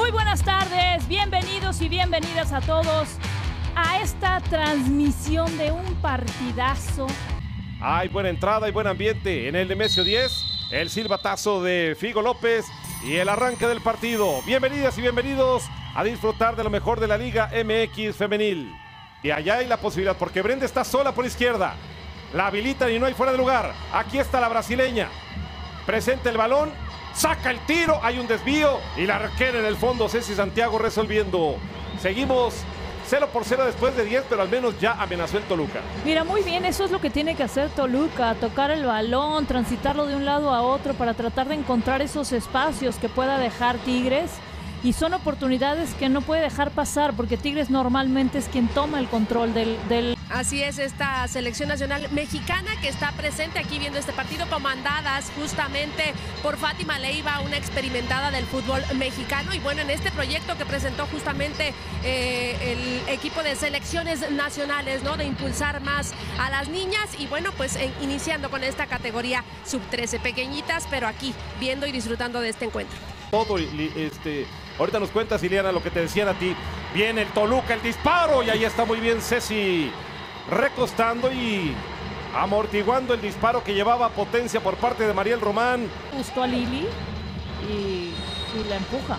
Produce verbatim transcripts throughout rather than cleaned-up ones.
Muy buenas tardes, bienvenidos y bienvenidas a todos a esta transmisión de un partidazo. Hay buena entrada y buen ambiente en el Nemesio diez, el silbatazo de Figo López y el arranque del partido. Bienvenidas y bienvenidos a disfrutar de lo mejor de la Liga M X femenil. Y allá hay la posibilidad, porque Brenda está sola por izquierda. La habilitan y no hay fuera de lugar. Aquí está la brasileña. Presenta el balón, saca el tiro, hay un desvío y la arquera en el fondo, Ceci Santiago resolviendo. Seguimos cero por cero después de diez, pero al menos ya amenazó el Toluca. Mira, muy bien, eso es lo que tiene que hacer Toluca, tocar el balón, transitarlo de un lado a otro para tratar de encontrar esos espacios que pueda dejar Tigres. Y son oportunidades que no puede dejar pasar, porque Tigres normalmente es quien toma el control del... del... Así es, esta selección nacional mexicana que está presente aquí viendo este partido, comandadas justamente por Fátima Leiva, una experimentada del fútbol mexicano. Y bueno, en este proyecto que presentó justamente eh, el equipo de selecciones nacionales, ¿no? De impulsar más a las niñas. Y bueno, pues en, iniciando con esta categoría sub trece, pequeñitas, pero aquí viendo y disfrutando de este encuentro. Todo, este, ahorita nos cuentas, Ileana, lo que te decían a ti. Viene el Toluca, el disparo, y ahí está muy bien Ceci recostando y amortiguando el disparo que llevaba potencia por parte de Mariel Román. Justo a Lili y, y la empuja.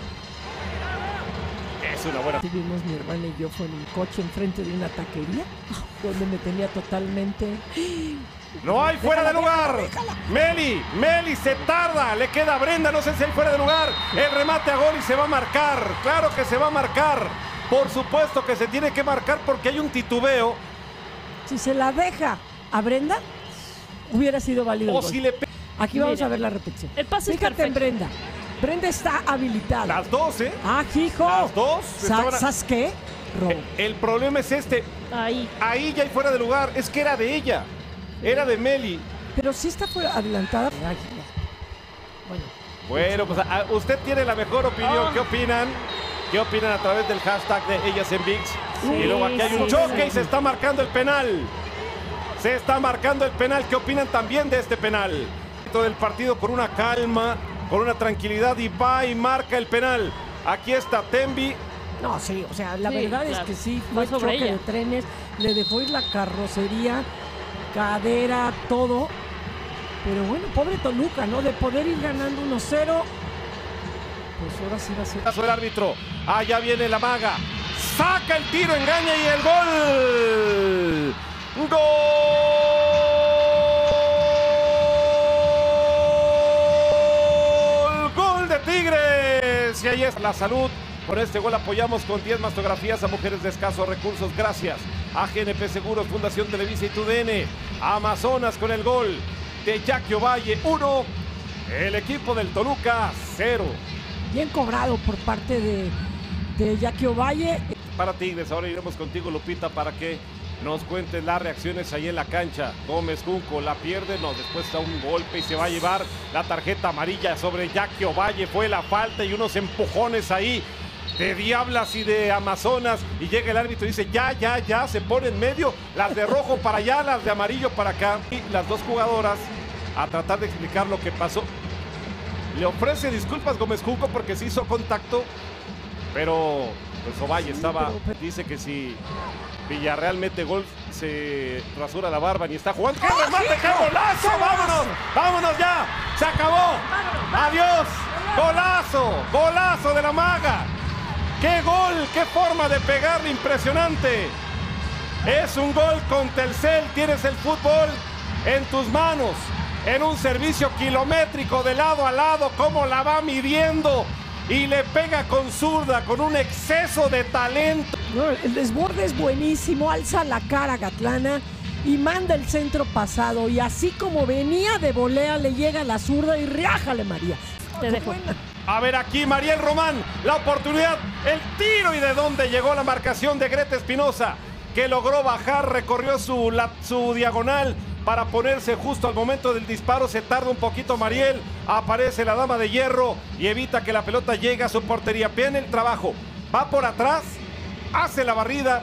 Es una buena. Tuvimos mi hermana y yo fue en un coche enfrente de una taquería donde me tenía totalmente... No hay fuera déjala, de lugar. déjala, déjala. Meli, Meli se tarda, le queda a Brenda, no sé si hay fuera de lugar. El remate a gol y se va a marcar. Claro que se va a marcar. Por supuesto que se tiene que marcar porque hay un titubeo. Si se la deja a Brenda, hubiera sido válido. O si le pe... Aquí vamos Mira, a ver la repetición. el pase es Fíjate en perfecto. Brenda. Brenda está habilitada. Las dos, ¿eh? Ah, hijo. Las dos. Sa estaban... ¿Sabes qué? Robo. El problema es este. Ahí. Ahí ya hay fuera de lugar. Es que era de ella. Era de Meli. Pero sí está fuera adelantada. Ay, no. Bueno. Bueno, pues a, usted tiene la mejor opinión. Oh. ¿Qué opinan? ¿Qué opinan a través del hashtag de Ellas en ViX? Sí, y luego aquí hay un sí, choque sí. y se está marcando el penal. Se está marcando el penal. ¿Qué opinan también de este penal? Todo el partido con una calma, con una tranquilidad, y va y marca el penal. Aquí está Tembi. No, sí, o sea, la Sí, verdad claro. es que sí, Fue fue sobre choque ella. de trenes, le dejó ir la carrocería, cadera, todo. Pero bueno, pobre Toluca, ¿no? De poder ir ganando uno cero, pues ahora sí va a ser. Paso el árbitro. Allá viene la maga. Saca el tiro, engaña y el gol. ¡Gol! ¡Gol de Tigres! Y ahí es la salud. Con este gol apoyamos con diez mastografías a mujeres de escasos recursos. Gracias a G N P Seguros, Fundación Televisa y T U D N. Amazonas con el gol de Jackie Ovalle, uno. El equipo del Toluca, cero. Bien cobrado por parte de, de Jackie Ovalle. Para Tigres, ahora iremos contigo, Lupita, para que nos cuentes las reacciones ahí en la cancha. Gómez Junco la pierde, no, después da un golpe y se va a llevar la tarjeta amarilla sobre Jackie Ovalle. Fue la falta y unos empujones ahí de Diablas y de Amazonas, y llega el árbitro y dice ya, ya, ya, se pone en medio, las de rojo para allá, las de amarillo para acá, y las dos jugadoras a tratar de explicar lo que pasó. Le ofrece disculpas Gómez Junco porque se hizo contacto, pero pues Ovalle estaba, dice que si Villarreal mete gol se rasura la barba ni está jugando. ¡Qué remate, qué golazo! ¡Vámonos! ¡Vámonos ya! ¡Se acabó! ¡Adiós! ¡Golazo! ¡Golazo de la maga! ¡Qué gol! ¡Qué forma de pegarle! ¡Impresionante! Es un gol con Telcel. Tienes el fútbol en tus manos, en un servicio kilométrico de lado a lado. Cómo la va midiendo y le pega con zurda, con un exceso de talento. No, el desborde es buenísimo, alza la cara Gatlana y manda el centro pasado. Y así como venía de volea, le llega la zurda y riájale, María. Te dejo. A ver aquí Mariel Román, la oportunidad, el tiro, y de dónde llegó la marcación de Greta Espinosa, que logró bajar, recorrió su, la, su diagonal para ponerse justo al momento del disparo. Se tarda un poquito Mariel, aparece la dama de hierro y evita que la pelota llegue a su portería. Vean el trabajo, va por atrás, hace la barrida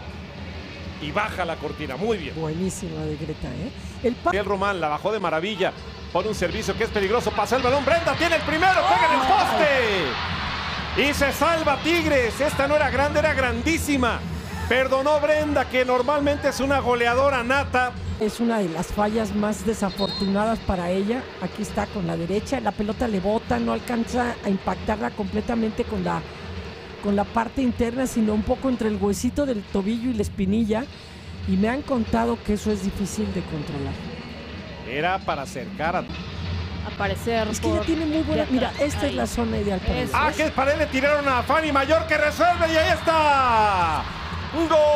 y baja la cortina, muy bien. Buenísima de Greta, ¿eh? El Mariel Román la bajó de maravilla, pone un servicio que es peligroso, pasa el balón, Brenda tiene el primero, pega en el poste. Y se salva Tigres. Esta no era grande, era grandísima. Perdonó Brenda, que normalmente es una goleadora nata. Es una de las fallas más desafortunadas para ella. Aquí está con la derecha, la pelota le bota, no alcanza a impactarla completamente con la, con la parte interna, sino un poco entre el huesito del tobillo y la espinilla. Y me han contado que eso es difícil de controlar. Era para acercar a... Aparecer. Es que ella tiene muy buena... Mira, esta ahí. es la zona ideal para Es- ella. Ah, que para él le tiraron a Fanny Mayor, que resuelve y ahí está. ¡Un gol!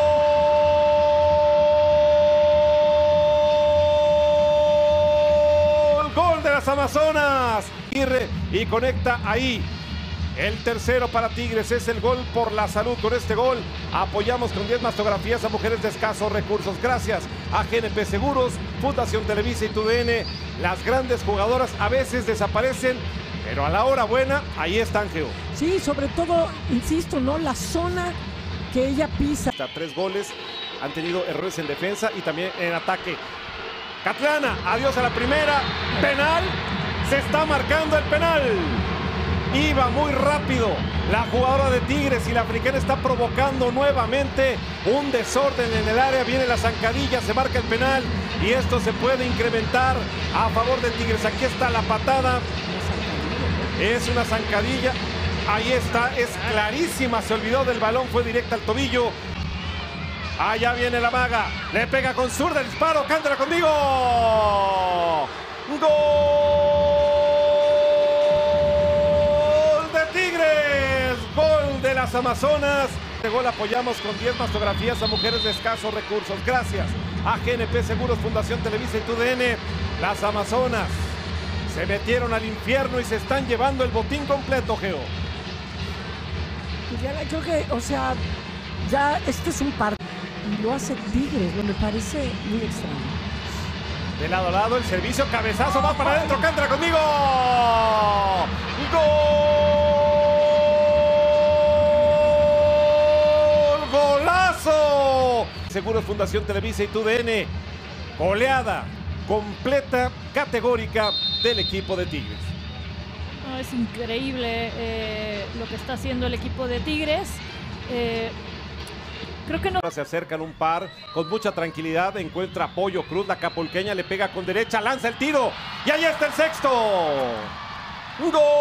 Gol de las Amazonas. Y, re- y conecta ahí. El tercero para Tigres es el gol por la salud. Con este gol apoyamos con diez mastografías a mujeres de escasos recursos. Gracias a G N P Seguros, Fundación Televisa y T U D N. Las grandes jugadoras a veces desaparecen, pero a la hora buena, ahí están, Geo. Sí, sobre todo, insisto, ¿no? La zona que ella pisa. Hasta tres goles, han tenido errores en defensa y también en ataque. Catlana, adiós a la primera. Penal, se está marcando el penal. Iba muy rápido la jugadora de Tigres y la africana está provocando nuevamente un desorden en el área. Viene la zancadilla, se marca el penal y esto se puede incrementar a favor de Tigres. Aquí está la patada. Es una zancadilla. Ahí está, es clarísima. Se olvidó del balón, fue directa al tobillo. Allá viene la maga. Le pega con zurda el disparo. Cántala conmigo. ¡Gol de Tigres! ¡Gol de las Amazonas! Este gol apoyamos con diez mastografías a mujeres de escasos recursos. Gracias a G N P Seguros, Fundación Televisa y T U D N. Las Amazonas se metieron al infierno y se están llevando el botín completo, Geo. Y ya la- creo que, o sea, ya este es un partido y lo hace Tigres, lo me parece muy extraño. De lado a lado, el servicio, cabezazo, va para adentro, cántala conmigo. ¡Gol! ¡Golazo! Seguros Fundación Televisa y T U D N. Goleada completa, categórica del equipo de Tigres. No, es increíble eh, lo que está haciendo el equipo de Tigres. Eh, creo que no. Ahora se acercan un par con mucha tranquilidad. Encuentra a Pollo Cruz, la capulqueña le pega con derecha, lanza el tiro y ahí está el sexto. ¡Un gol!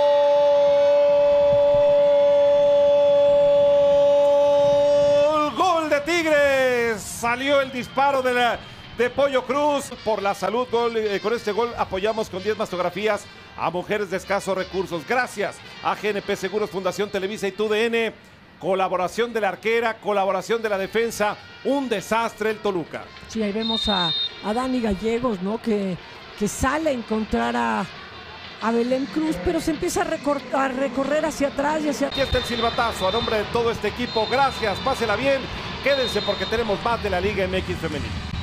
¡Gol de Tigres! Salió el disparo de, la, de Pollo Cruz por la salud. Gol, eh, con este gol apoyamos con diez mastografías a mujeres de escasos recursos. Gracias a G N P Seguros, Fundación Televisa y T U D N. Colaboración de la arquera, colaboración de la defensa. Un desastre el Toluca. Sí, ahí vemos a, a Dani Gallegos, ¿no? Que, que sale a encontrar a, a Belén Cruz, pero se empieza a, recor a recorrer hacia atrás y hacia... Aquí está el silbatazo a nombre de todo este equipo. Gracias, pásela bien. Quédense porque tenemos más de la Liga M X Femenil.